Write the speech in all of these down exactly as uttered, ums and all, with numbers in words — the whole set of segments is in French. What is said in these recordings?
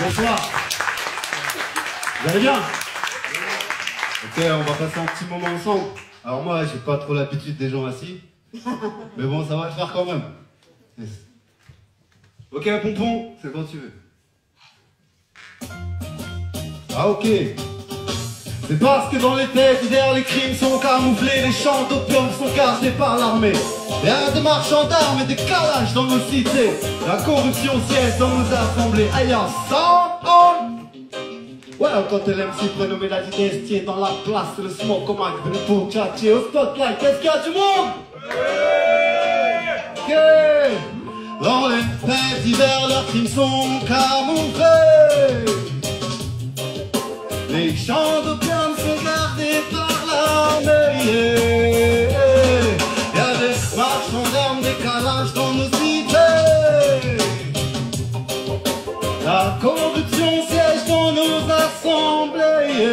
Bonsoir. Vous allez bien? Ok, on va passer un petit moment ensemble. Alors moi, j'ai pas trop l'habitude des gens assis. Mais bon, ça va le faire quand même. Yes. Ok, Pompon, c'est quand tu veux. Ah ok. C'est parce que dans les têtes, derrière les crimes sont camouflés, les champs d'opium sont cachés par l'armée. Il y a des marchands d'armes et des calages dans nos cités. La corruption siège dans nos assemblées. Aïe, sans on. Ouais, quand elle M C prénommé la dynastie dans la place, le smoke comme un venu pour tchatcher au spotlight. Qu'est-ce qu'il y a du monde? Ok. Dans les fêtes d'hiver, leurs crimes sont camouflés. Les champs d'opium sont gardés par l'armée. Il y a des marchands d'armes, des calages dans nos cités. La corruption siège dans nos assemblées.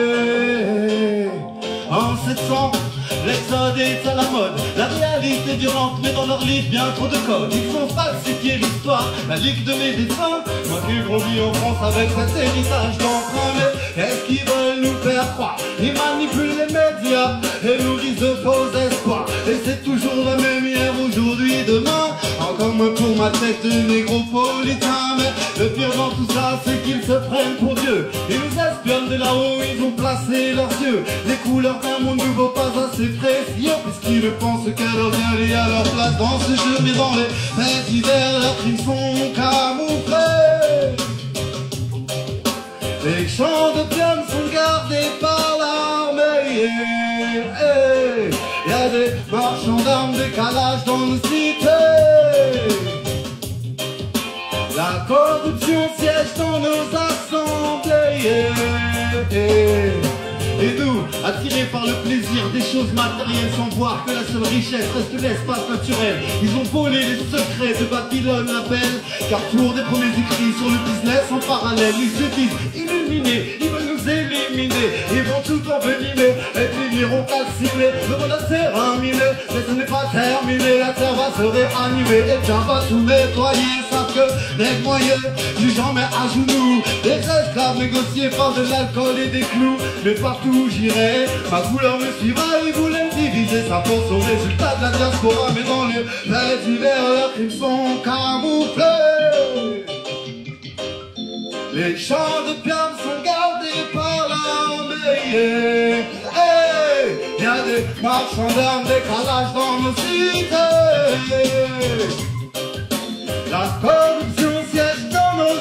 En sept cents, l'exode est à la mode. La réalité est violente, mais dans leur livre bien trop de codes. Ils font falsifier l'histoire, la ligue de mes dessins. Moi qui grandis en France avec cet héritage d'emprunt. Mais qu'est-ce qu'ils veulent nous faire croire? Ils manipulent les médias et nourrissent de faux espoirs. Et c'est toujours la même hier, aujourd'hui, demain. Encore moins pour ma tête de négropolitain. Mais le pire dans tout ça, c'est qu'ils se prennent pour Dieu. Ils nous espionnent de là-haut, ils ont placé leurs yeux. Les couleurs d'un monde nouveau pas assez précieux, puisqu'ils ne pensent qu'à leur bien et à leur place dans ce jeu. Mais dans les fêtes d'hiver, leurs crimes sont camouflés. Les champs d'opium sont gardés par l'armée. Il y a des marchands d'armes, des calages dans nos cités. La corruption siège dans nos assemblées. Et nous, attirés par le plaisir des choses matérielles, sans voir que la seule richesse reste l'espace naturel. Ils ont volé les secrets de Babylone la belle, car pour des premiers écrits sur le business en parallèle, ils se disent illuminés, ils veulent nous éliminer. Ils vont tout envenimer et finiront calcinés. Le monde a terminé, mais ce n'est pas terminé. La terre va se réanimer et Dieu va tout nettoyer. Sauf que les moyens du genre met à genoux des esclaves négociés par de l'alcool et des clous. Mais partout j'irai, ma couleur me suivra. Ils voulaient me diviser, ça pense au résultat de la diaspora. Mais dans les fêtes d'hiver, leurs crimes sont camouflés. Les champs d'opium sont gardés par l'armée. Hey, y a des marchands d'armes, des calages dans nos cités. La corruption siège dans nos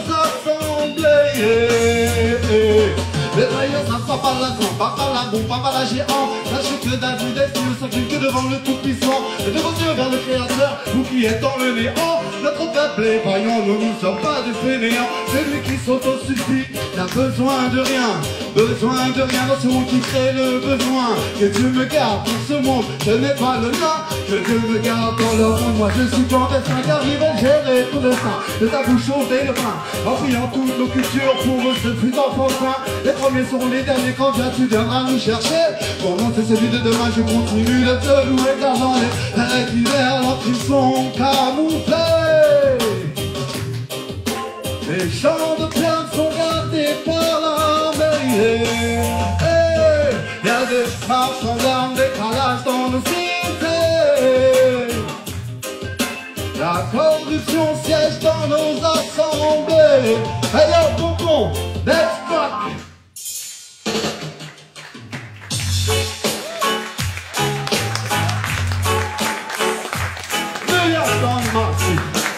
assemblées. Les travailleurs savent pas par la grande, pas par la bombe, pas par la géant. Sachez que David est ne s'incline que devant le tout-puissant. Et de vos yeux vers le Créateur, vous qui êtes dans le néant. Notre peuple est vaillant, nous ne sommes pas des fainéants. Celui qui s'autosuffit n'a besoin de rien, besoin de rien dans ce monde qui crée le besoin. Que Dieu me garde pour ce monde, ce n'est pas le mien. Que Dieu me garde dans leur monde, moi je suis clandestin, car il va gérer tout le sein de ta bouche et le pain. En priant toutes nos cultures, pour eux ce fut enfantin. Les premiers seront les derniers quand bien tu viendras nous chercher. Mon nom c'est celui de demain, je continue de te louer, car dans les fêtes d'hiver, leurs crimes sont camouflés. Les champs de plainte sont gardés par l'armée. Hey, y a des marchands d'armes, des calages dans nos cités. La corruption siège dans nos assemblées. Hey yo, Pompon, let's rock. New York dans le marché.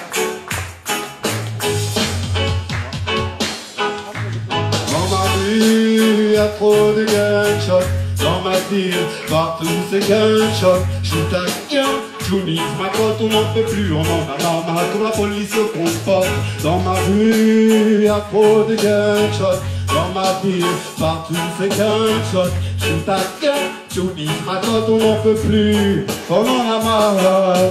Y'a trop de gunshots dans ma ville, partout c'est gunshots. Shoot à quelqu'un, j'unise ma côte, on n'en peut plus, on en a marre, marre comme la police se comporte. Dans ma rue, y'a trop de gunshots dans ma ville, partout c'est gunshots. Shoot à quelqu'un, j'unise ma côte, on n'en peut plus, on en a marre.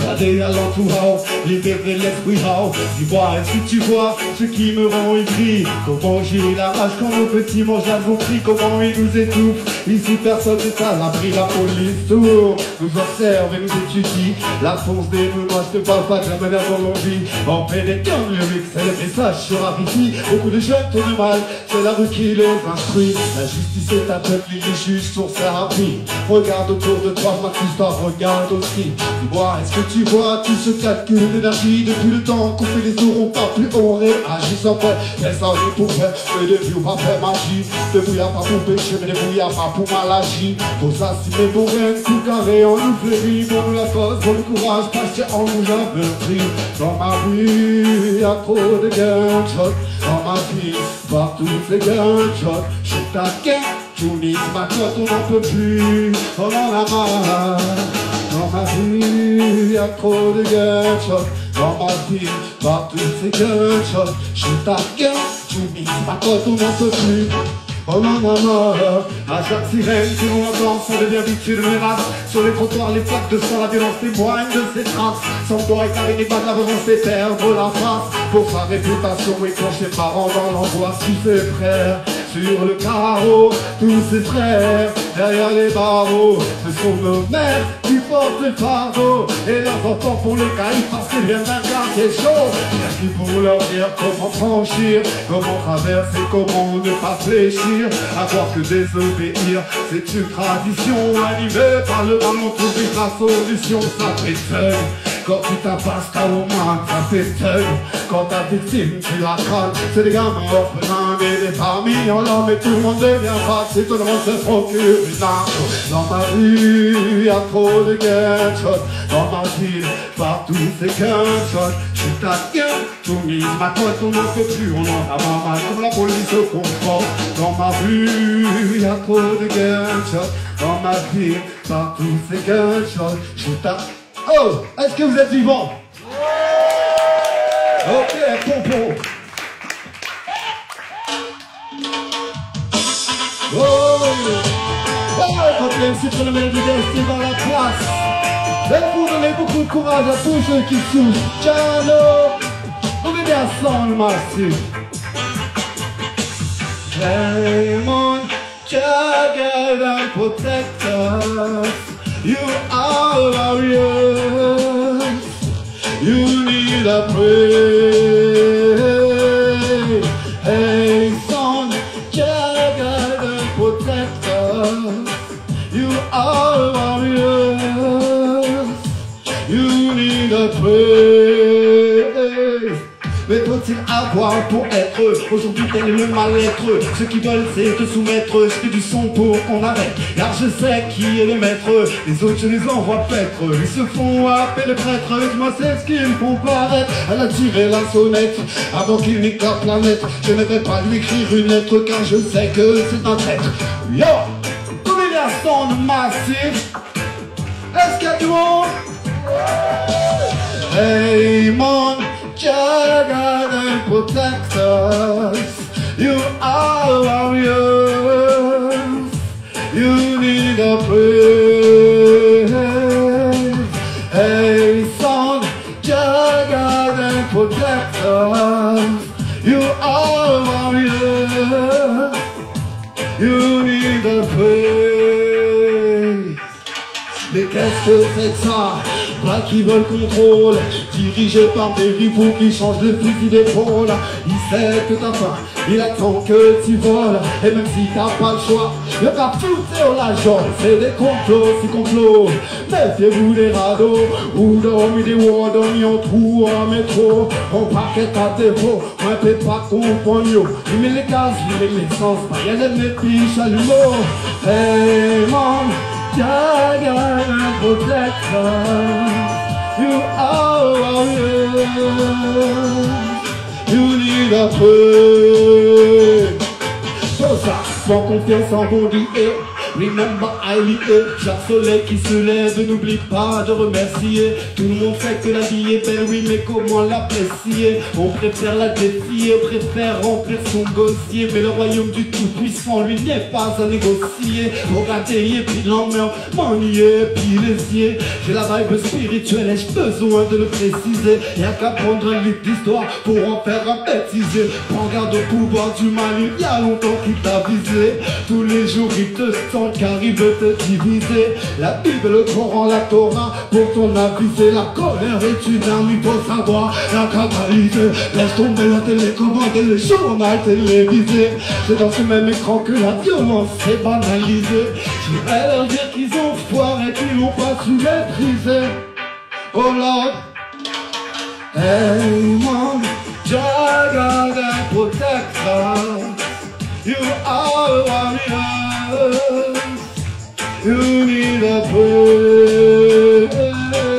Regardez à l'entourage, libérer l'esprit rare. Dis-moi, est-ce que tu vois ce qui me rend aigri? Comment j'ai la rage quand nos petits mangent la cri? Comment ils nous étouffent? Ici personne n'est à l'abri, la police tourne, nous observe et nous étudie. La fonce des mots, moi je te parle pas de la manière dont l'on vit. En pénétrant le lyrique, c'est le message sur Haïti. Beaucoup de jeunes tournent mal, c'est la rue qui les instruit. La justice est à peuple, les juges sont thérapie. Regarde autour de toi, ma histoire, regarde aussi. Dis-moi, est-ce que tu vois tout ce calcul d'énergie? Depuis le temps qu'on fait les aurons pas plus, on réagit sans fait. Laisse la vie pour faire, mais de vie pas faire magie. Ne bouillard pas pour pécher, mais ne bouillard pas pour mal agir. Faut s'assumer pour rien, tout carré, on nous fait rire. Pour la cause, pour le courage, parce qu'on nous a meurtri. Dans ma vie, y'a trop de gunshots. Dans ma vie, partout c'est gunshots. Je taquin, tout mise ma cote, on n'en peut plus. On en a marre. Dans ma vie, y'a trop de gunshots. Dans ma vie, partout c'est gunshots. Je taquin, tout mise ma cote, on n'en peut plus. On en a marre, à chaque sirène que l'on entend, ça devient habitude de menace. Sur les trottoirs, les plaques de sang, la violence témoigne de ses traces. Sans doigt éclairé, les balles, la violence fait perdre la face. Pour sa réputation et quand ses parents dans l'angoisse, tous ses frères sur le carreau, tous ses frères derrière les barreaux. Ce sont nos mères qui portent le fardeau et leurs enfants pour les caïds parce qu'ils viennent d'un quartier chaud. Merci pour leur dire comment franchir, comment traverser, comment ne pas fléchir. À croire que désobéir, c'est une tradition animée par le mal, on trouve la solution. Ça fait seul quand tu tapasses ta woman, ça fait seul quand ta victime tu la crânes. C'est des gamins orphelins et des familles en l'homme et tout le monde devient vague et tout le monde se procure une arme. Dans ma vie, y'a trop de gunshots. Dans ma ville, partout c'est gunshots. Je suis ta gueule, tout mise ma cote, on n'en peut plus, on en a pas mal comme la police se comporte. Dans ma vie, y'a trop de gunshots. Dans ma ville, partout c'est gunshots. Je suis ta... Oh, est-ce que vous êtes vivants? Ok, pompon. Oh, oh, quand même, c'est pour le même du destin dans la place. Laissez-vous donner beaucoup de courage à tous ceux qui souffrent. Ciao, on est bien ensemble, merci. Raymond, Jagger and protect us. You are warriors. You need a prayer. Hey, son, Jagger and protect us. You are warriors. You need a prayer. Mais faut-il avoir pour être? Aujourd'hui tel est le mal-être. Ceux qui veulent c'est te soumettre. Je fais du son pour qu'on arrête, car je sais qui est le maître. Les autres je les envoie paître. Ils se font appeler prêtres. Moi c'est ce qu'ils font paraître. Elle a tiré la sonnette avant qu'il nique la planète. Je ne vais pas lui écrire une lettre car je sais que c'est un traître. Yo, tous les garçons de massif. Est-ce qu'il y a du monde? Hey mon Jagger and protect us. You are warriors. You need a praise. Hey son, Jagger and protect us. You are warriors. You need a praise. Mais qu'est-ce que c'est que ça? Pas qui veulent contrôle, dirigé par des ripoux qui changent de fusil d'épaule. Il sait que t'as faim, il attend que tu voles. Et même si t'as pas le choix, le gars fouté au la jaune. C'est des complots, c'est complots. Méfiez-vous des radeaux, ou dormi des wois, dormi en trou, en métro. On paquet à défaut, un peu pas compagnon. Il met les gaz, il met l'essence, pas y'a des mépiches à l'humour. Hey man, Jagger and protect us. You are warriors. You need a prayer. Pour ça, sans confiance en bon Dieu, Remember I chaque soleil qui se lève, n'oublie pas de remercier. Tout le monde sait que la vie est belle, oui, mais comment l'apprécier? On préfère la défier, on préfère remplir son dossier. Mais le royaume du tout-puissant, lui, n'est pas à négocier. Au rater et puis l'emmerde, manier et puis les. J'ai la vibe spirituelle et j'ai besoin de le préciser. Y'a qu'à prendre un livre d'histoire pour en faire un bêtisier. Prends garde au pouvoir du mal, il y a longtemps qu'il t'a visé. Tous les jours il te sent car il veut te diviser. La Bible, le Coran, la Torah, pour ton avisé. La colère est une arme, il faut savoir la canaliser. Laisse tomber la télécommande et le journal télévisé. C'est dans ce même écran que la violence est banalisée. J'irais leur dire qu'ils ont foiré et qu'ils n'ont pas su maîtriser. Oh Lord, hey mom, Jaga and protector. You are a warrior. You need a prayer.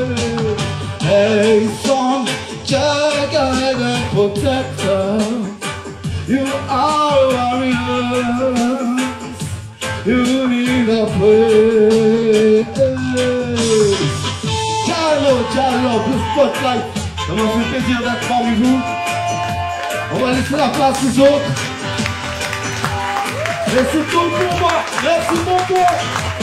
Hey son, Jaga and protector. You are a warrior. You need a prayer. Diallo, Diallo, le spotlight. Ça m'a fait plaisir d'être parmi vous. On va laisser la place aux autres. Laissez tout pour moi. Merci beaucoup.